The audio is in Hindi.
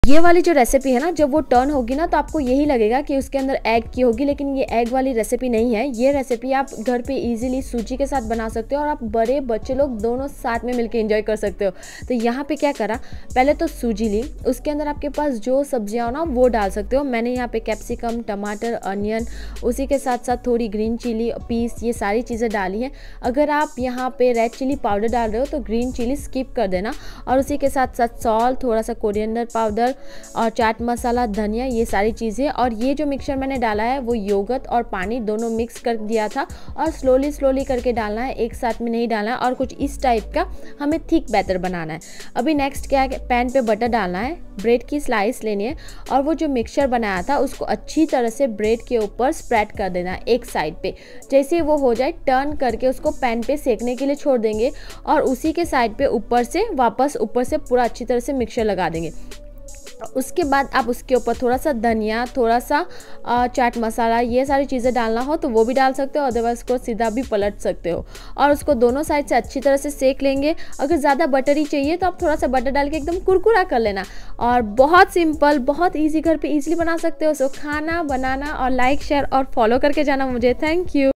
ये वाली जो रेसिपी है ना, जब वो टर्न होगी ना तो आपको यही लगेगा कि उसके अंदर एग की होगी, लेकिन ये एग वाली रेसिपी नहीं है। ये रेसिपी आप घर पे इजीली सूजी के साथ बना सकते हो और आप बड़े बच्चे लोग दोनों साथ में मिलकर एंजॉय कर सकते हो। तो यहाँ पे क्या करा, पहले तो सूजी ली, उसके अंदर आपके पास जो सब्जियाँ हो ना वो डाल सकते हो। मैंने यहाँ पे कैप्सिकम, टमाटर, अनियन, उसी के साथ साथ थोड़ी ग्रीन चिली पीस, ये सारी चीज़ें डाली हैं। अगर आप यहाँ पे रेड चिली पाउडर डाल रहे हो तो ग्रीन चिली स्किप कर देना, और उसी के साथ साथ सॉल्ट, थोड़ा सा कोरिएंडर पाउडर और चाट मसाला, धनिया, ये सारी चीज़ें। और ये जो मिक्सचर मैंने डाला है वो योगर्ट और पानी दोनों मिक्स कर दिया था, और स्लोली करके डालना है, एक साथ में नहीं डालना है। और कुछ इस टाइप का हमें थिक बैटर बनाना है। अभी नेक्स्ट क्या है, पैन पे बटर डालना है, ब्रेड की स्लाइस लेनी है, और वो जो मिक्सचर बनाया था उसको अच्छी तरह से ब्रेड के ऊपर स्प्रेड कर देना है एक साइड पे। जैसे वो हो जाए, टर्न करके उसको पैन पे सेकने के लिए छोड़ देंगे, और उसी के साइड पे ऊपर से वापस ऊपर से पूरा अच्छी तरह से मिक्सचर लगा देंगे। उसके बाद आप उसके ऊपर थोड़ा सा धनिया, थोड़ा सा चाट मसाला, ये सारी चीज़ें डालना हो तो वो भी डाल सकते हो, अदरवाइज उसको सीधा भी पलट सकते हो। और उसको दोनों साइड से अच्छी तरह से सेक लेंगे। अगर ज़्यादा बटरी चाहिए तो आप थोड़ा सा बटर डाल के एकदम कुरकुरा कर लेना। और बहुत सिंपल, बहुत ईजी, घर पे ईजिली बना सकते हो। सो खाना बनाना और लाइक, शेयर और फॉलो करके जाना मुझे। Thank you.